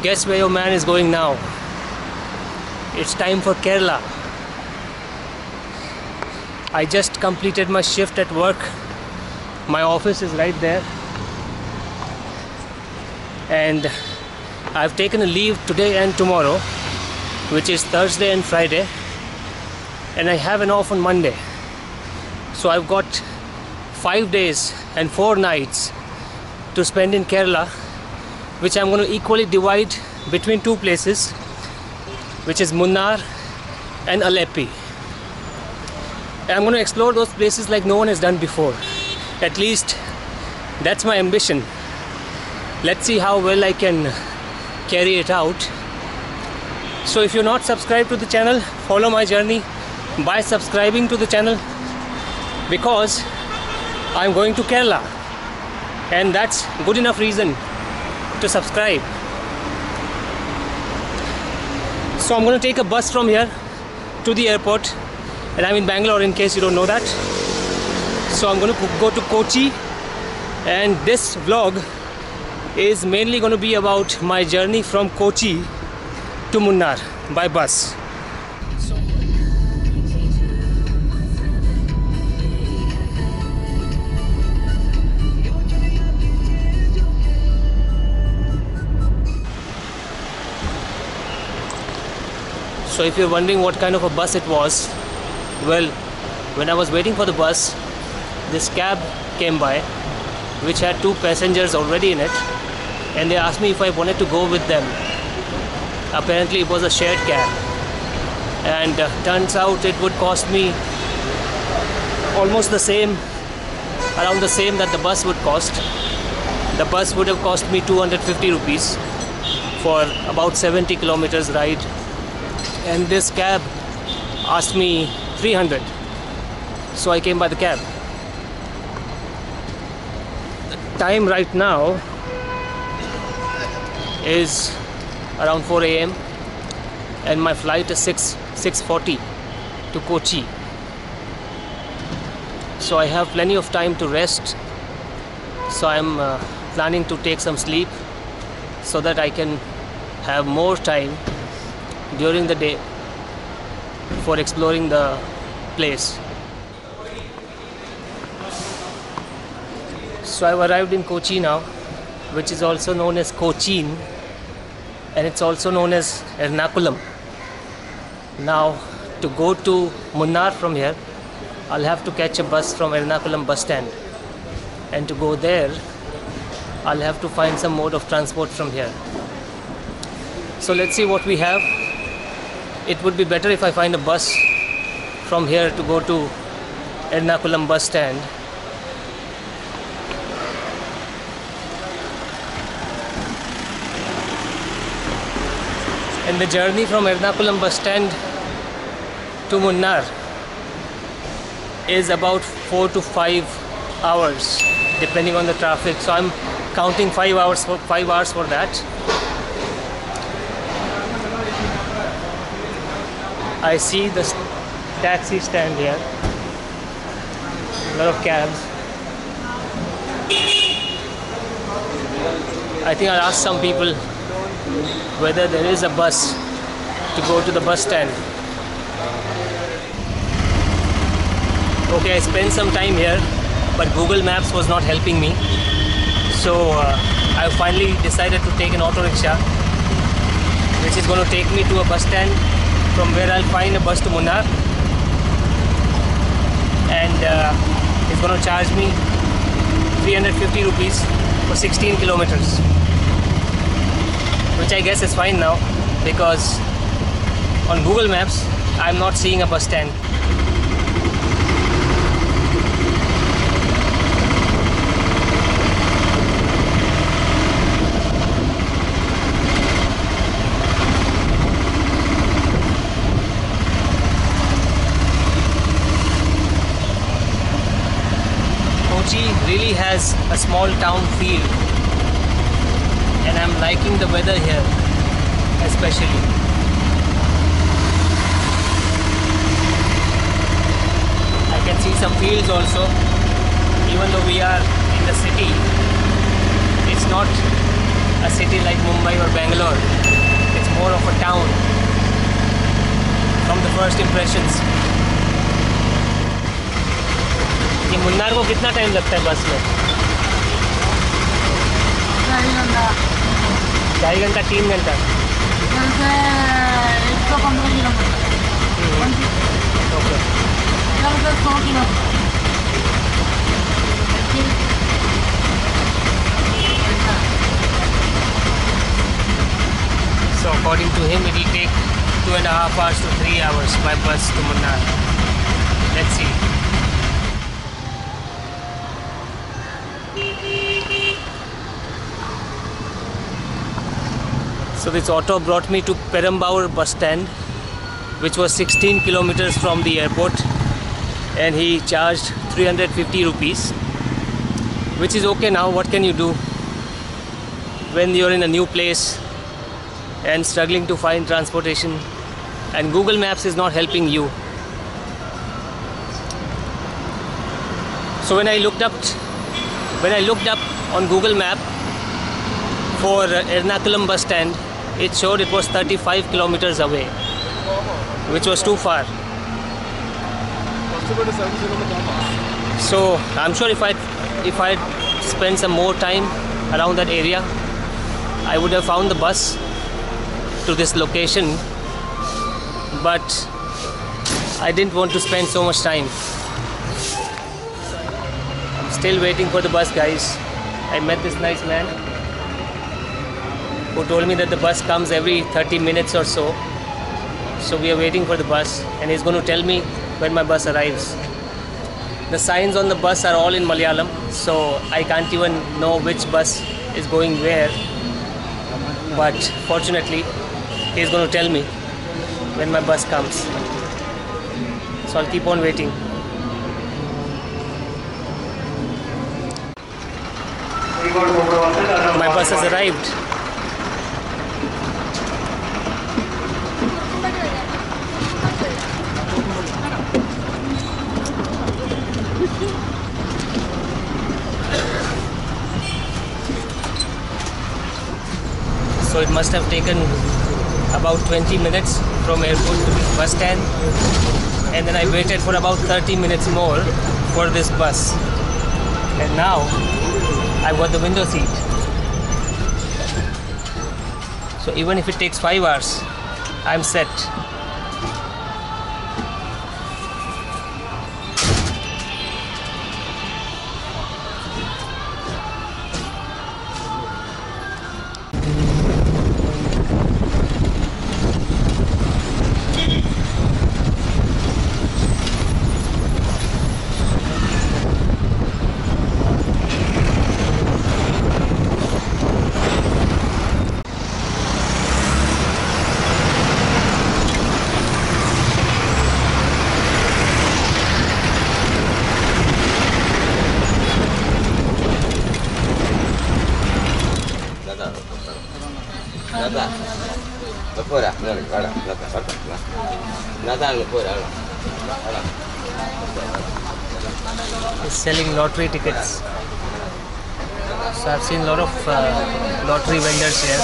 Guess where your man is going now? It's time for Kerala. I just completed my shift at work. My office is right there. And I've taken a leave today and tomorrow, which is Thursday and Friday. And I have an off on Monday. So I've got 5 days and 4 nights to spend in Kerala, which I'm going to equally divide between 2 places, which is Munnar and Alleppey. And I'm going to explore those places like no one has done before. At least that's my ambition. Let's see how well I can carry it out. So if you're not subscribed to the channel, follow my journey by subscribing to the channel, because I'm going to Kerala, and that's good enough reason to subscribe. So I'm going to take a bus from here to the airport, and I'm in Bangalore in case you don't know that. So I'm going to go to Kochi, and this vlog is mainly going to be about my journey from Kochi to Munnar by bus. So if you're wondering what kind of a bus it was, well, when I was waiting for the bus, this cab came by which had 2 passengers already in it, and they asked me if I wanted to go with them. Apparently it was a shared cab, and turns out it would cost me almost the same, around the same that the bus would cost. The bus would have cost me 250 rupees for about 70 kilometers ride, and this cab asked me 300, so I came by the cab. The time right now is around 4 AM and my flight is 6:40 to Kochi. So I have plenty of time to rest, so I'm planning to take some sleep so that I can have more time during the day for exploring the place. So I've arrived in Kochi now, which is also known as Cochin, and it's also known as Ernakulam. Now to go to Munnar from here, I'll have to catch a bus from Ernakulam bus stand, and to go there I'll have to find some mode of transport from here. So let's see what we have. It would be better if I find a bus from here to go to Ernakulam bus stand. And the journey from Ernakulam bus stand to Munnar is about 4 to 5 hours depending on the traffic. So I'm counting 5 hours for that. I see the taxi stand here, a lot of cabs. I think I'll ask some people whether there is a bus to go to the bus stand. Okay, I spent some time here, but Google Maps was not helping me. So I finally decided to take an auto rickshaw, which is going to take me to a bus stand, from where I'll find a bus to Munnar, and it's going to charge me 350 rupees for 16 kilometers, which I guess is fine now, because on Google Maps I'm not seeing a bus stand. Kochi really has a small town feel, and I'm liking the weather here especially. I can see some fields also. Even though we are in the city, it's not a a city like Mumbai or Bangalore. It's more of a town from the first impressions. ये मुन्नार को कितना time लगता है बस में? 2.5 घंटा 3 घंटा? 115 किलोमीटर। ओके। 100 किलोमीटर। So according to him, it will take 2.5 hours to 3 hours by bus to Munnar. Let's see. So this auto brought me to Perambaur bus stand, which was 16 kilometers from the airport, and he charged 350 rupees, which is okay now. What can you do when you're in a new place and struggling to find transportation, and Google Maps is not helping you? So when I looked up on Google Map for Ernakulam bus stand, it showed it was 35 kilometers away, which was too far. So I'm sure if I'd spent some more time around that area, I would have found the bus to this location, but I didn't want to spend so much time. I'm still waiting for the bus, guys. I met this nice man who told me that the bus comes every 30 minutes or so. So we are waiting for the bus, and he's going to tell me when my bus arrives. The signs on the bus are all in Malayalam, so I can't even know which bus is going where. But fortunately, he's going to tell me when my bus comes. So I'll keep on waiting. My bus has arrived. So it must have taken about 20 minutes from airport to the bus stand, and then I waited for about 30 minutes more for this bus, and now I've got the window seat. So even if it takes 5 hours, I'm set. He's selling lottery tickets. So I've seen a lot of lottery vendors here.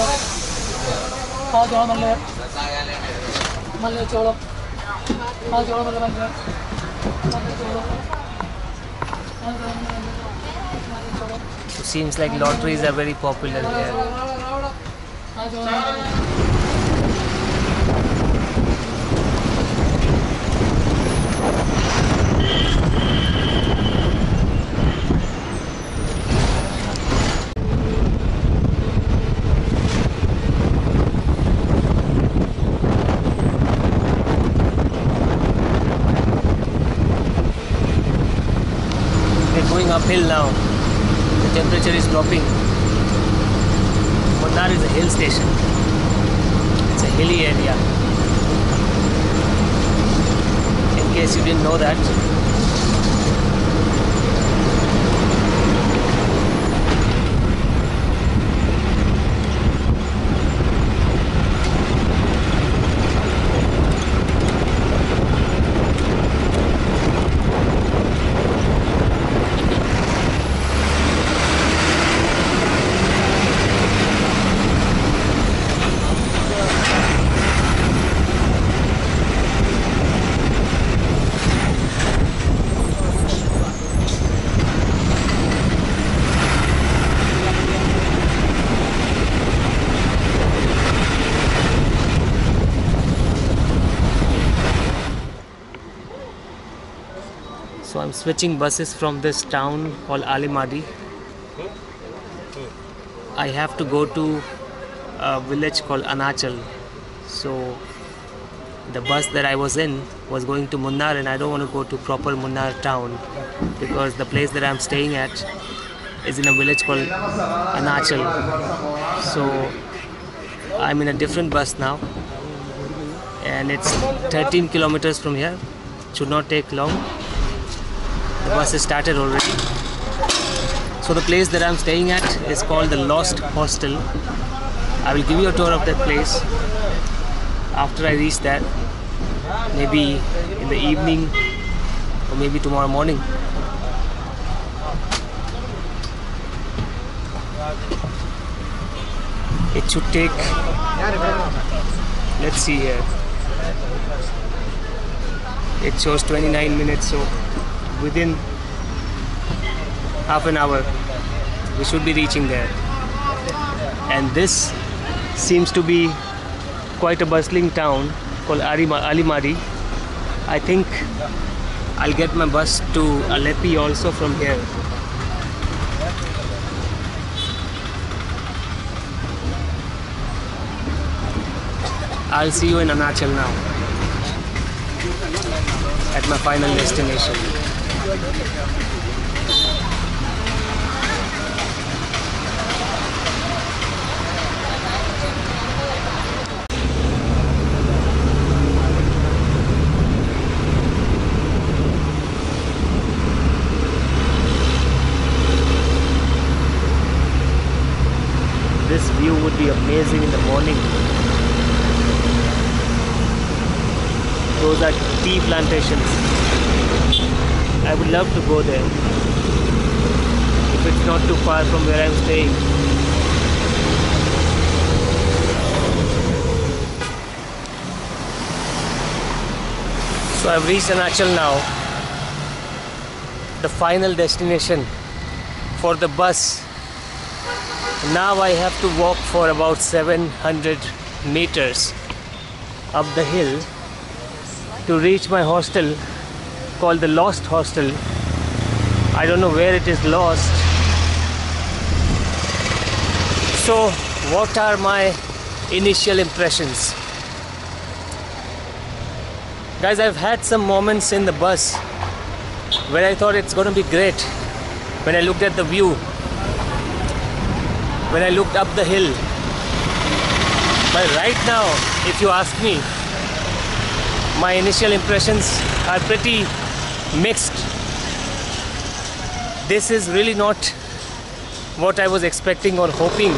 It seems like lotteries are very popular here. Going uphill now. The temperature is dropping. Munnar is a hill station. It's a hilly area. In case you didn't know that. switching buses from this town called Alimadi. I have to go to a village called Anachal. So the bus that I was in was going to Munnar, and I don't want to go to proper Munnar town because the place that I'm staying at is in a village called Anachal. So I'm in a different bus now, and it's 13 kilometers from here. It should not take long. The bus has started already. So the place that I'm staying at is called the Lost Hostel. I will give you a tour of that place after I reach that, maybe in the evening or maybe tomorrow morning. It should take, let's see here, it shows 29 minutes, so within half an hour we should be reaching there. And this seems to be quite a bustling town called Alimadi. I think I'll get my bus to Aleppi also from here. I'll see you in Anachal now, at my final destination. This view would be amazing in the morning. Those are tea plantations. I would love to go there if it's not too far from where I'm staying. So I've reached Anachal now, the final destination for the bus. Now I have to walk for about 700 meters up the hill to reach my hostel called the Lost Hostel. I don't know where it is lost. So what are my initial impressions? Guys, I've had some moments in the bus where I thought it's going to be great when I looked at the view, when I looked up the hill. But right now, if you ask me, my initial impressions are pretty mixed. This is really not what I was expecting or hoping.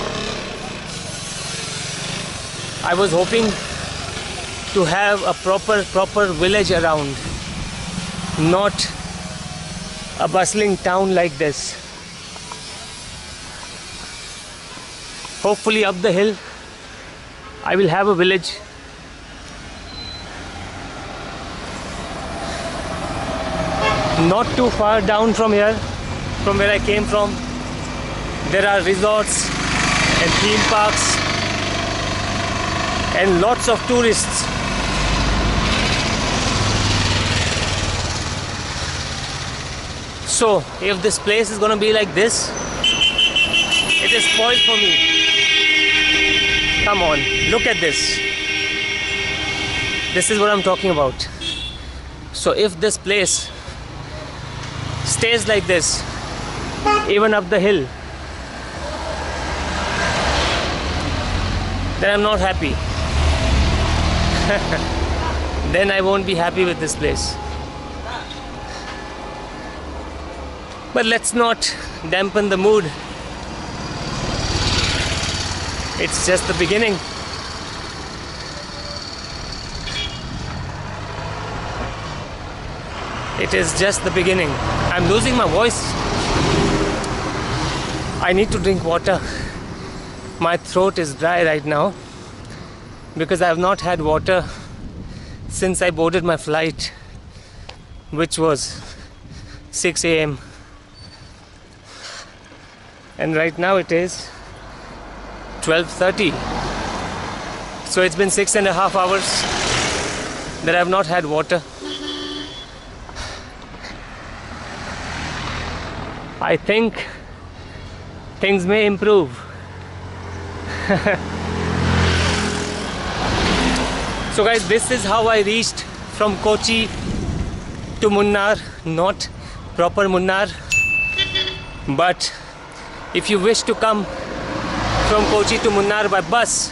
I was hoping to have a proper village around, not a bustling town like this. Hopefully up the hill I will have a village. Not too far down from here, from where I came from, there are resorts and theme parks and lots of tourists. So if this place is gonna be like this, it is spoiled for me. Come on, look at this. This is what I'm talking about. So if this place stays like this, even up the hill, then I'm not happy. Then I won't be happy with this place. But let's not dampen the mood. It's just the beginning. It is just the beginning. I'm losing my voice. I need to drink water. My throat is dry right now because I have not had water since I boarded my flight, which was 6 a.m. and right now it is 12:30. So it's been 6.5 hours that I have not had water. I think things may improve. So guys, this is how I reached from Kochi to Munnar. Not proper Munnar, but if you wish to come from Kochi to Munnar by bus,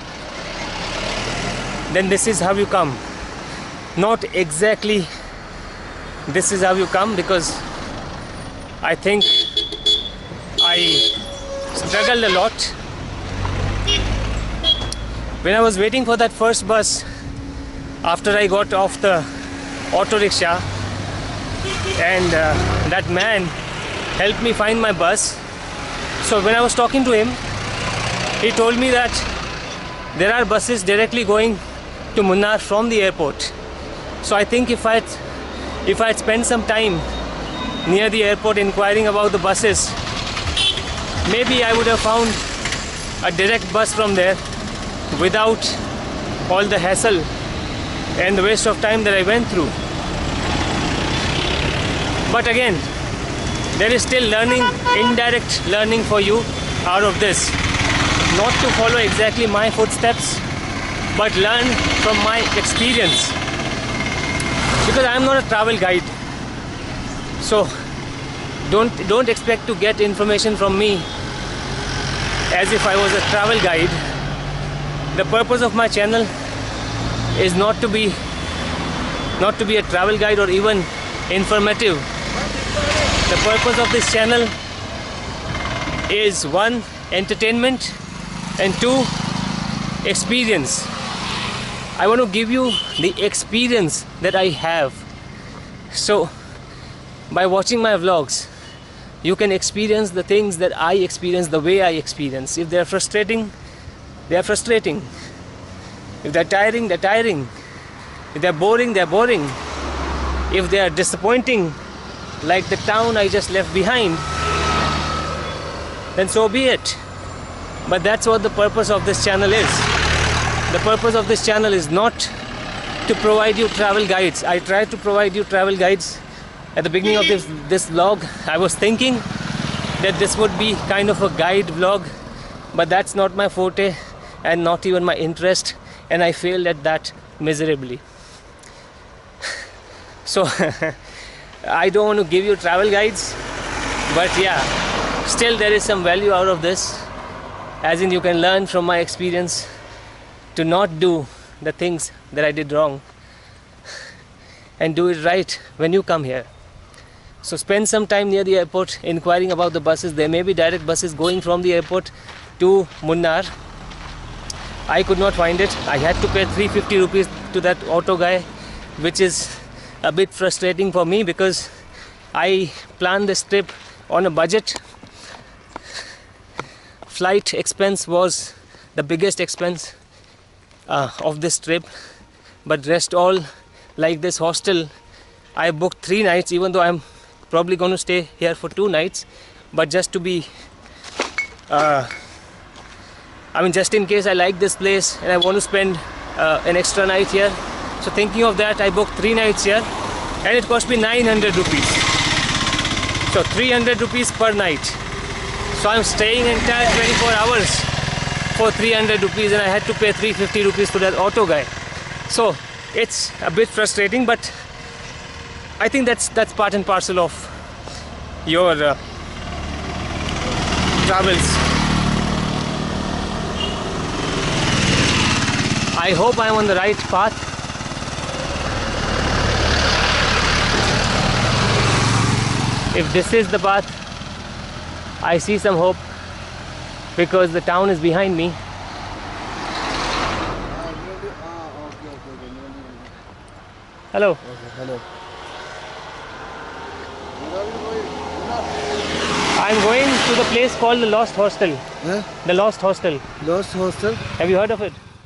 then this is how you come. Not exactly this is how you come, because I think I struggled a lot when I was waiting for that first bus. After I got off the auto rickshaw and that man helped me find my bus. So when I was talking to him, he told me that there are buses directly going to Munnar from the airport. So I think if I'd spent some time near the airport inquiring about the buses, maybe I would have found a direct bus from there without all the hassle and the waste of time that I went through. But again, there is still learning, indirect learning for you out of this. Not to follow exactly my footsteps, but learn from my experience. Because I am not a travel guide. So don't expect to get information from me as if I was a travel guide. The purpose of my channel is not to be a travel guide or even informative. The purpose of this channel is 1, entertainment, and 2, experience. I want to give you the experience that I have. So by watching my vlogs, you can experience the things that I experience the way I experience. If they are frustrating, they are frustrating. If they are tiring, they are tiring. If they are boring, they are boring. If they are disappointing, like the town I just left behind, then so be it. But that's what the purpose of this channel is. The purpose of this channel is not to provide you travel guides. I tried to provide you travel guides at the beginning of this vlog. I was thinking that this would be kind of a guide vlog, but that's not my forte and not even my interest, and I failed at that miserably. So I don't want to give you travel guides, but yeah, still there is some value out of this, as in you can learn from my experience to not do the things that I did wrong and do it right when you come here. So spend some time near the airport inquiring about the buses. There may be direct buses going from the airport to Munnar. I could not find it. I had to pay 350 rupees to that auto guy, which is a bit frustrating for me because I planned this trip on a budget. Flight expense was the biggest expense of this trip, but rest all, like this hostel, I booked 3 nights, even though I'm probably going to stay here for 2 nights, but just to be just in case I like this place and I want to spend an extra night here. So thinking of that, I booked 3 nights here and it cost me 900 rupees. So 300 rupees per night. So I'm staying entire 24 hours for 300 rupees and I had to pay 350 rupees to that auto guy. So it's a bit frustrating, but I think that's part and parcel of your travels. I hope I'm on the right path. If this is the path, I see some hope because the town is behind me. Hello. Okay, hello. I'm going to the place called the Lost Hostel. Huh? The Lost Hostel. Lost hostel? Have you heard of it?